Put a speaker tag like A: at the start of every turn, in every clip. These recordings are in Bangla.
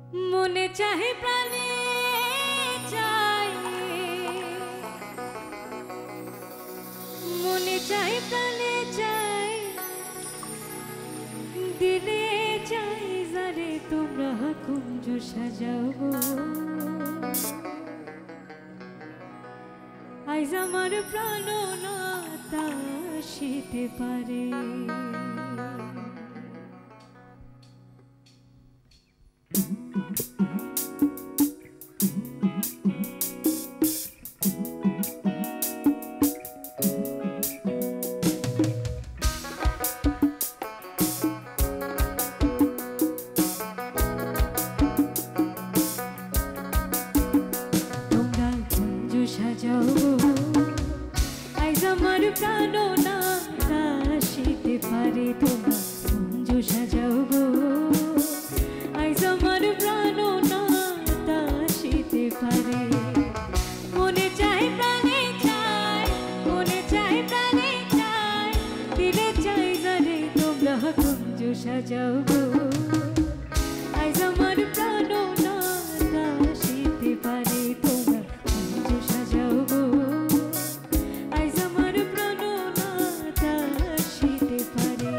A: মনে চাহে প্রাণে চাই, মনে চাই প্রাণে চাই, দিলে চাই যারে তোমরা কুঞ্জ সাজাও গো। আইজ আমার প্রাণনাথ আসিতে পারে। সাজাও আইজ আমার প্রাণনাথ আসিতে পারে। তোমরা কুঞ্জ সাজাও গো, আইজ আমার প্রাণনাথ আসিতে পারে। মনে চাই প্রাণে চাই, মনে চাই প্রাণে চাই, দিলে চাই যারে তোমরা কুঞ্জ সাজাও গো। আইজ আমার প্রাণনাথ আসিতে পারে। তোমরা কুঞ্জ সাজাও গো, আইজ আমার প্রাণনাথ আসিতে পারে।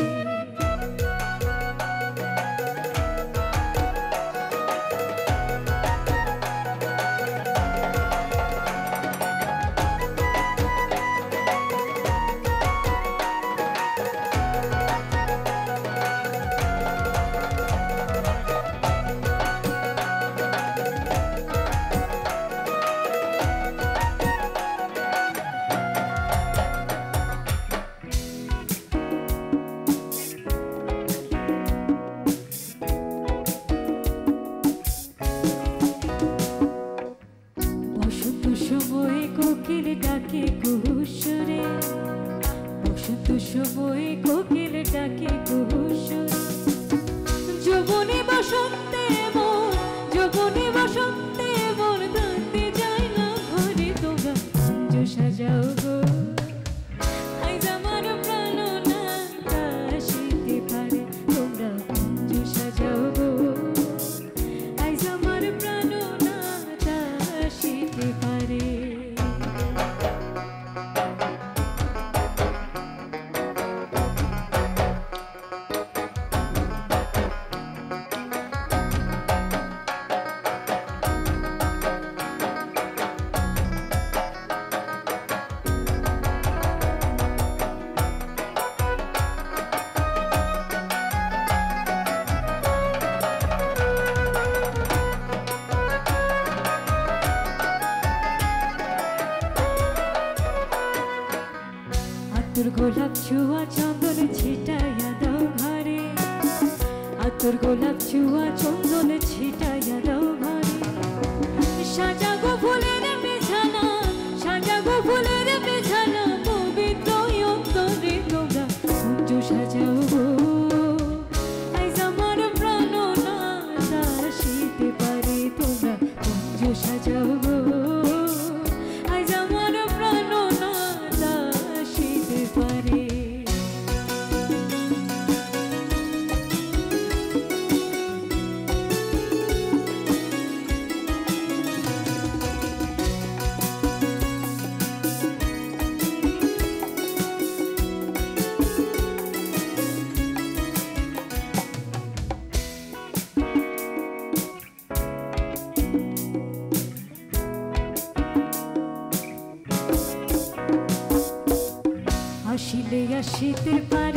A: সময় কোকিল ডাকে কুহুসরে, বসন্ত সময় কোকিল ডাকে কুহুসরে। যৌবনে বসন্তে মন, যৌবনে বসন্তে মন থাকতে যায় না ঘরে। তোমরা কুঞ্জ সাজাও গো, আইজ আমার প্রাণনাথ আসিতে পারে। তোমরা কুঞ্জ সাজাও গো, আইজ আমার প্রাণনাথ আসিতে পারে। আতর গোলাপ ছোঁয়া চন্দন ছিটাইয়া দাও ঘরে, আতর গোলাপ ছোঁয়া চন্দন ছিটাইয়া দাও ঘরে। সাজাগো ফুলের বিছানা, সাজাগো ফুলের বিছানা, পবিত্র অন্তরে তোমরা কুঞ্জ সাজাও গো। আইজ আমার প্রাণনাথ আসিতে পারে। তোমরা কুঞ্জ সাজাও গো, আইজ আমার প্রাণনাথ আসিতে পারে। আসিলে আসিতে পারে।